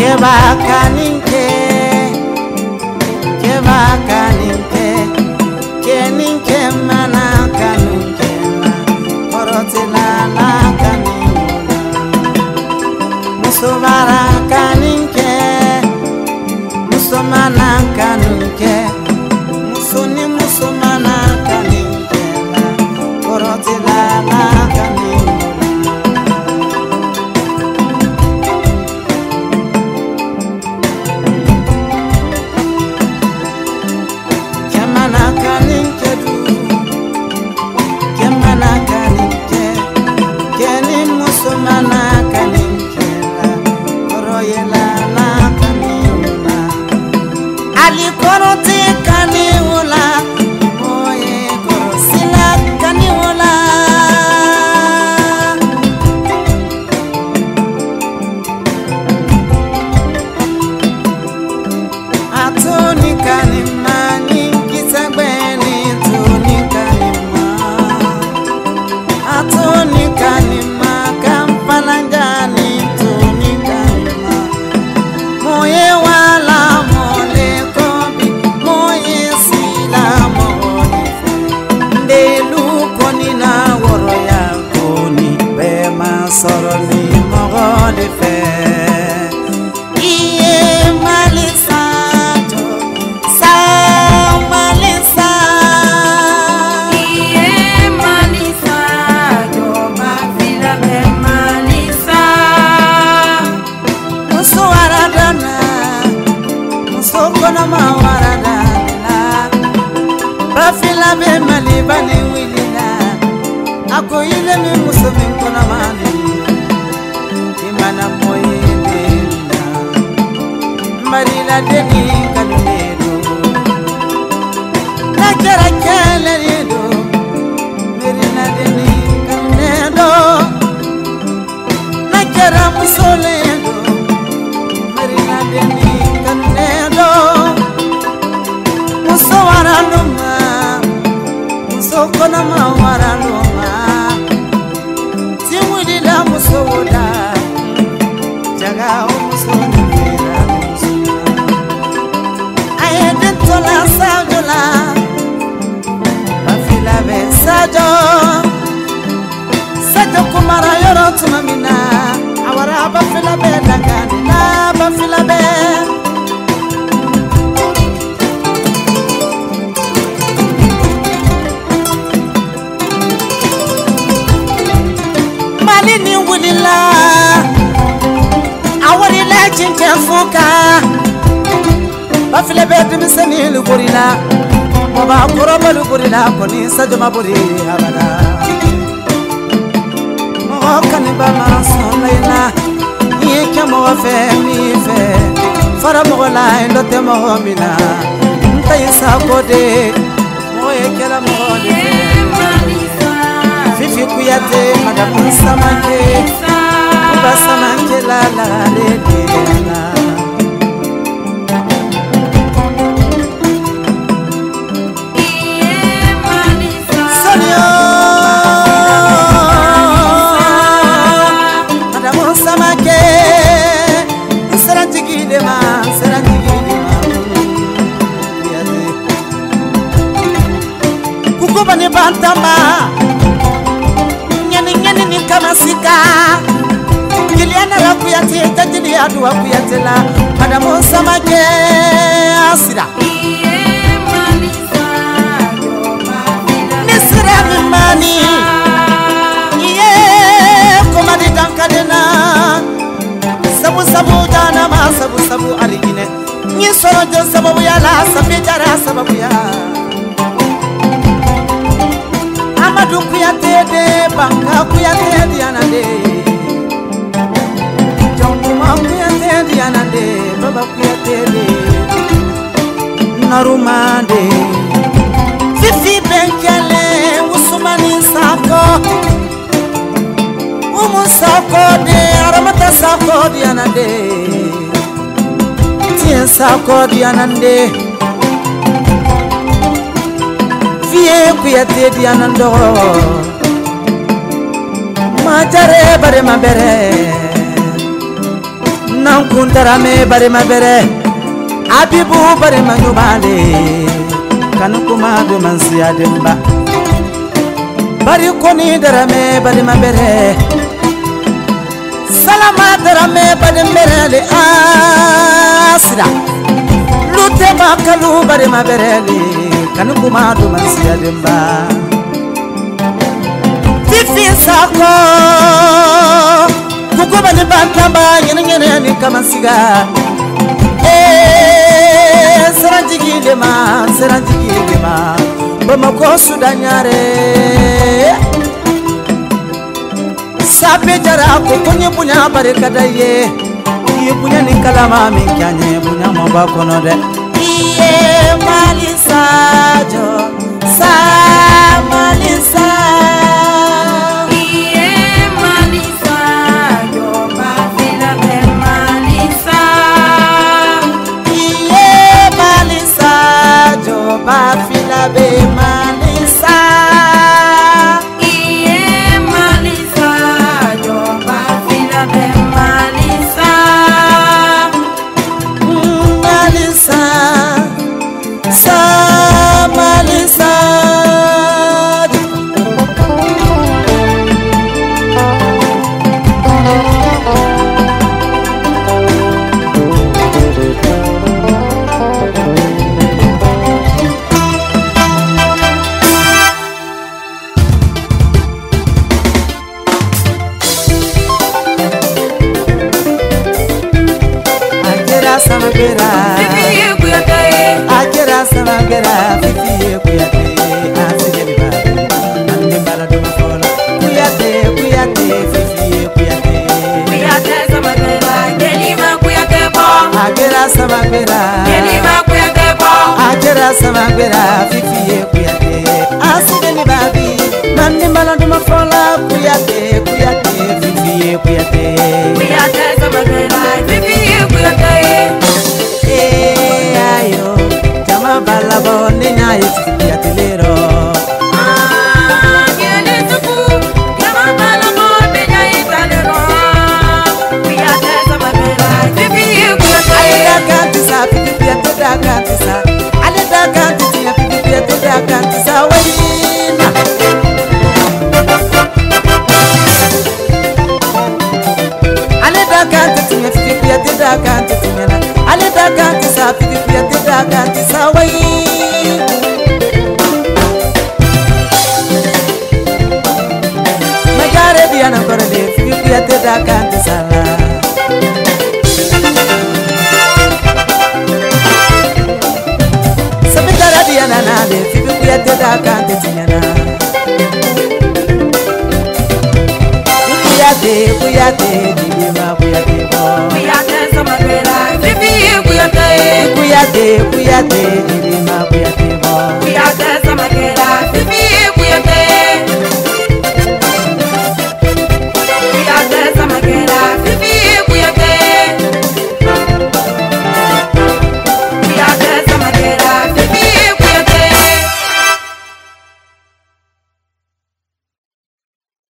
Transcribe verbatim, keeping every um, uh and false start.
Keba kaninke, keba kaninke, keninke mana kaninke na, korotila na kaninke. Musumara kaninke, musumana kaninke, musuni musumana kaninke na, korotila na kaninke. Sajama buri abada mo kaniba masolaina yeke mo fe mi fe fara mo la ndo te mo mina ntayisa kode mo yeke la mo de fifi kuyate madame samake kuba samake la la le la Bani bantamba nyani nyani ni kama sika kiliana la kuyati tajili adu wa kuyatela madamu samake asira nisira mimani iye komadi dankadena sabu sabu jana ma sabu sabu aligine nyisoro jo sababu ya la sabijara sababu ya Amadou Kouyaté de Banka Kouyaté Dianande Jonguma Kouyaté Dianande Baba Kouyaté de Narumande Fifi Benkele Ousmane Sako Umu Sako de Aramata Sako Dianande Tien Sako Dianande Vie Kouyaté Dianando Majare bare mabere na Mankuntarame bari mabere Abibu bari manyubale Kanukuma du mansiya demba Bari koni darame bari mabere Salama darame bari merele asira Lute makalu bari maberele Kanukuma du mansiya demba Fifi sako Kuko bali bantamba nyene nyene ni kamasiga Eh seranjigi lema seranjigi lema Bamako sudanyare Sape jara ko kunye punya barikada ye Iye punya ni kalama minkanye punya mamba kono de Iye malisa jo sa malisa Bafila be malisa Iye malisa Jo bafila be malisa Malisa Sa malisa Samagera, Fifi kuyate, Akira Samagera, Fifi kuyate, Asile babu, ande baladu mafola, kuyate, kuyate, Fifi kuyate, kuyate samagera, kelima kuyate bo, Akira Samagera, kelima kuyate bo, Akira Samagera, Fifi kuyate, Asile babu, ande baladu mafola, kuyate, kuyate, Fifi kuyate, kuyate samagera, Fifi kuyate. Balabo ninya yiti yatilero Ah yele tuku yama balabo ninya yitalero kuyate samagera Fifi kuyate Alida kantisa Fifi yatida kantisa Alida kantisa Fifi yatida kantisa wayina Alida kantisa Fifi yatida kantisa Alida kantisa Fifi yatida kantisa wayina Magare diana korele Fifi yatida kantisa la Sabitara diana nale Fifi yatida kantisa na Kuyate kuyate dibima kuyate bo kuyate samagera Fifi kuyate Kuyate kuyate dibima kuyate